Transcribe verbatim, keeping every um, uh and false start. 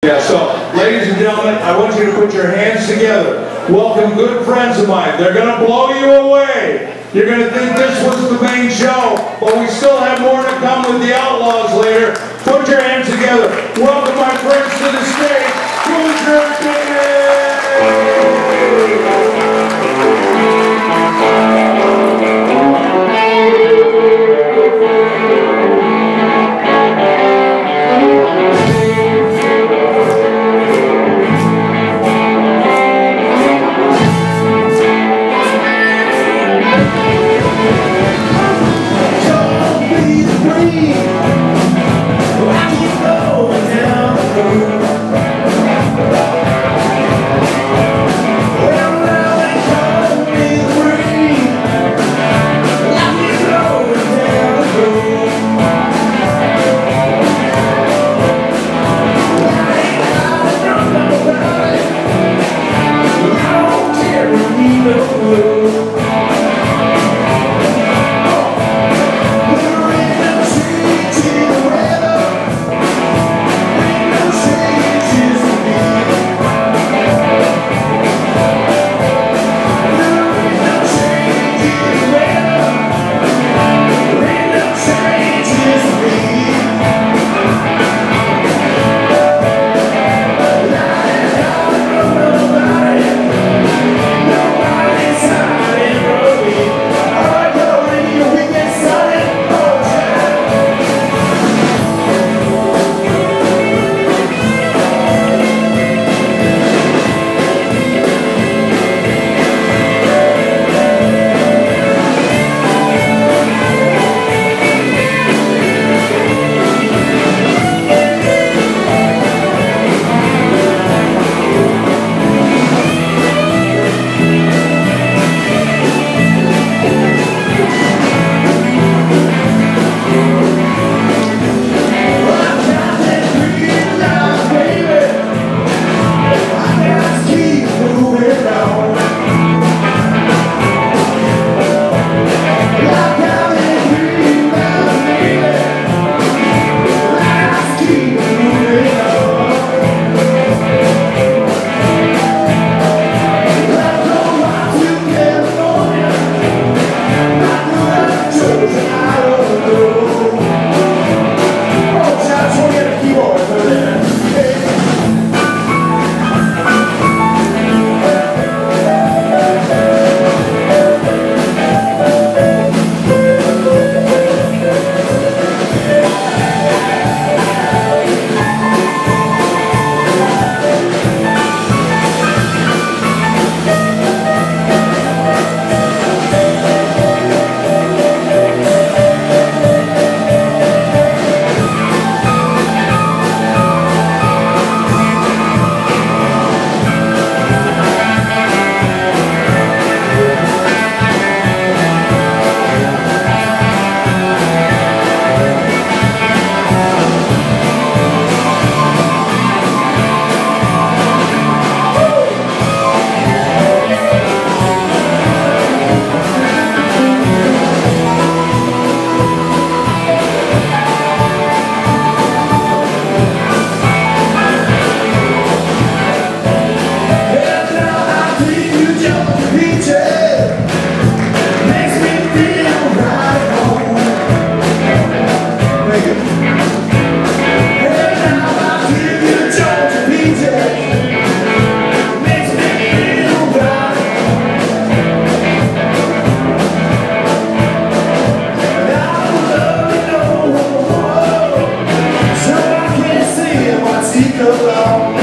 Yeah, so, ladies and gentlemen, I want you to put your hands together. Welcome good friends of mine. They're going to blow you away. You're going to think this was the main show, but we still have more to come with the Outlaws later. Put your hands together. Welcome my friends to the stage. Hoosier Kid! Seek alone.